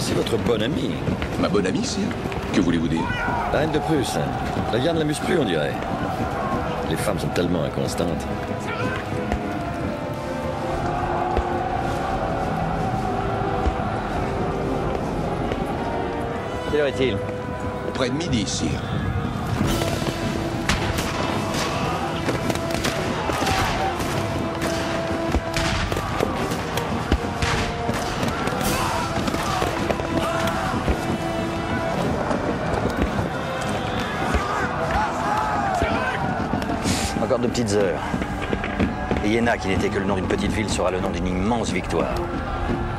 C'est votre bonne amie. Ma bonne amie, sire? Que voulez-vous dire? La reine de Prusse. La gare ne l'amuse plus, on dirait. Les femmes sont tellement inconstantes. Quelle heure est-il? Près de midi, sire. Encore 2 petites heures. Et Iéna, qui n'était que le nom d'une petite ville, sera le nom d'une immense victoire.